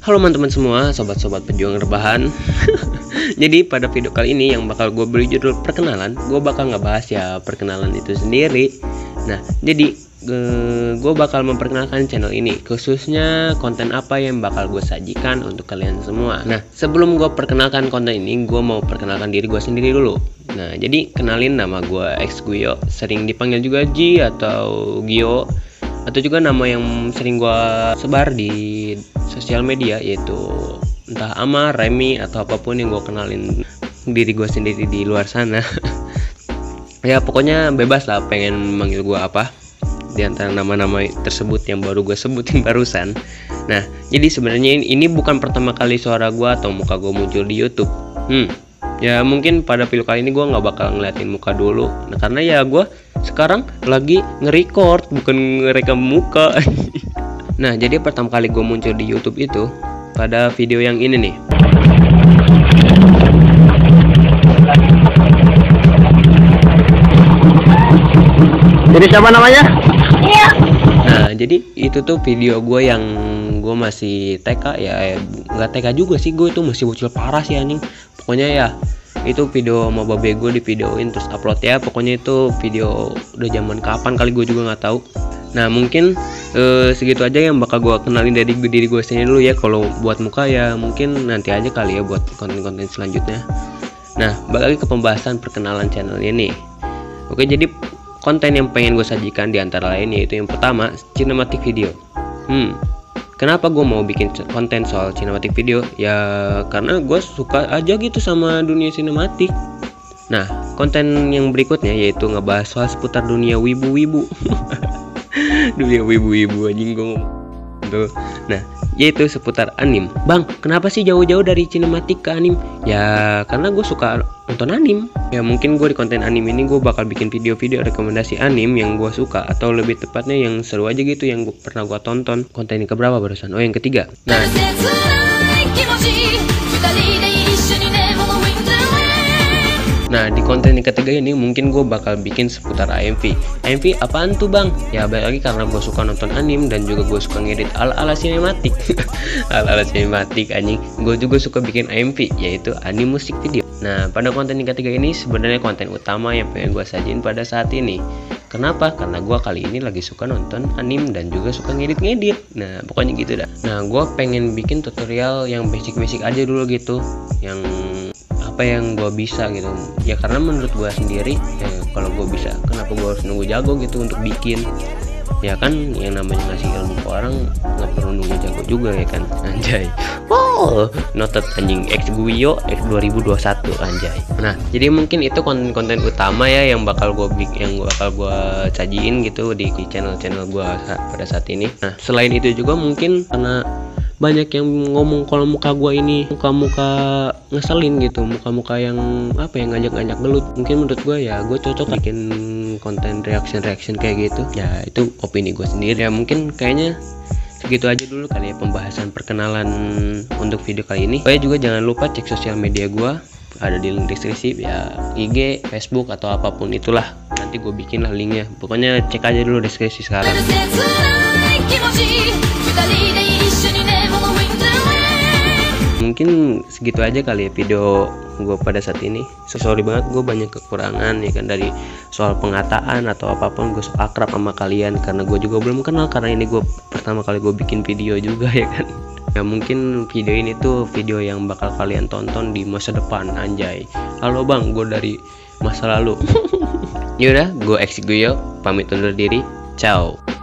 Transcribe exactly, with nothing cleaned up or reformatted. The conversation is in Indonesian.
Halo teman-teman semua, sobat-sobat pejuang rebahan. Jadi pada video kali ini yang bakal gue beri judul perkenalan, gue bakal ngebahas ya perkenalan itu sendiri. Nah, jadi gue bakal memperkenalkan channel ini, khususnya konten apa yang bakal gue sajikan untuk kalian semua. Nah, sebelum gue perkenalkan konten ini, gue mau perkenalkan diri gue sendiri dulu. Nah, jadi kenalin, nama gue X Guyo, sering dipanggil juga Ji atau Gio, atau juga nama yang sering gue sebar di sosial media, yaitu entah Amar, Remy, atau apapun yang gue kenalin diri gue sendiri di luar sana. Ya pokoknya bebas lah pengen manggil gue apa di antara nama-nama tersebut yang baru gue sebutin barusan. Nah, jadi sebenarnya ini, ini bukan pertama kali suara gue atau muka gue muncul di YouTube. Hmm, ya mungkin pada video kali ini gue nggak bakal ngeliatin muka dulu. Nah, karena ya gue sekarang lagi nge-record, bukan ngerekam muka. Nah, jadi pertama kali gue muncul di YouTube itu pada video yang ini nih. Jadi siapa namanya? Iya. Nah, jadi itu tuh video gue yang gue masih T K ya, nggak T K juga sih, gue itu masih bocil parah sih anjing. Pokoknya ya itu video sama babe gue di videoin terus upload ya. Pokoknya itu video udah zaman kapan kali gue juga nggak tahu. Nah, mungkin eh, segitu aja yang bakal gue kenalin dari diri gue sendiri dulu ya. Kalau buat muka ya mungkin nanti aja kali ya buat konten-konten selanjutnya. Nah, balik lagi ke pembahasan perkenalan channel ini. Oke, jadi konten yang pengen gue sajikan di antara lain yaitu yang pertama, cinematic video. Hmm, kenapa gue mau bikin konten soal cinematic video? Ya karena gue suka aja gitu sama dunia sinematik. Nah, konten yang berikutnya yaitu ngebahas soal seputar dunia wibu-wibu. Dunia wibu-wibu anjing gue ngomong tuh. Nah, yaitu seputar anim. Bang, kenapa sih jauh-jauh dari sinematik ke anim? Ya karena gue suka nonton anim. Ya mungkin gue di konten anim ini gue bakal bikin video-video rekomendasi anim yang gue suka, atau lebih tepatnya yang seru aja gitu yang gua, pernah gue tonton. Konten yang keberapa barusan? Oh, yang ketiga. Nah, Nah di konten yang ketiga ini mungkin gue bakal bikin seputar A M V. A M V apaan tuh bang? Ya balik lagi karena gue suka nonton anim dan juga gue suka ngedit ala-ala sinematik. Ala-ala sinematik anjing. Gue juga suka bikin A M V, yaitu anim musik video. Nah pada konten yang ketiga ini sebenarnya konten utama yang pengen gue sajin pada saat ini. Kenapa? Karena gue kali ini lagi suka nonton anim dan juga suka ngedit-ngedit. Nah pokoknya gitu dah. Nah gue pengen bikin tutorial yang basic-basic aja dulu gitu, yang apa yang gue bisa gitu ya, karena menurut gue sendiri ya, kalau gue bisa kenapa gue harus nunggu jago gitu untuk bikin, ya kan yang namanya ngasih ilmu ke orang nggak perlu nunggu jago juga ya kan, anjay. Wow, noted anjing X Guyo X dua ribu dua puluh satu anjay. Nah jadi mungkin itu konten-konten utama ya yang bakal gue bikin, yang bakal gue sajiin gitu di channel-channel gue pada saat ini. Nah selain itu juga mungkin karena banyak yang ngomong kalau muka gue ini muka-muka ngeselin gitu, muka-muka yang apa yang ngajak-ngajak gelut. Mungkin menurut gue ya gue cocok bikin konten reaction-reaction kayak gitu. Ya itu opini gue sendiri ya. Mungkin kayaknya segitu aja dulu kali ya pembahasan perkenalan untuk video kali ini. Oh ya juga jangan lupa cek sosial media gue, ada di link deskripsi ya, I G, Facebook atau apapun itulah. Nanti gue bikin lah linknya. Pokoknya cek aja dulu deskripsi sekarang. Mungkin segitu aja kali ya video gue pada saat ini. So, sorry banget gue banyak kekurangan ya kan, dari soal pengataan atau apapun. Gue so akrab sama kalian karena gue juga belum kenal, karena ini gue pertama kali gue bikin video juga ya kan. Ya mungkin video ini tuh video yang bakal kalian tonton di masa depan anjay. Halo bang, gue dari masa lalu. Yaudah, gue X Guyo pamit undur diri. Ciao.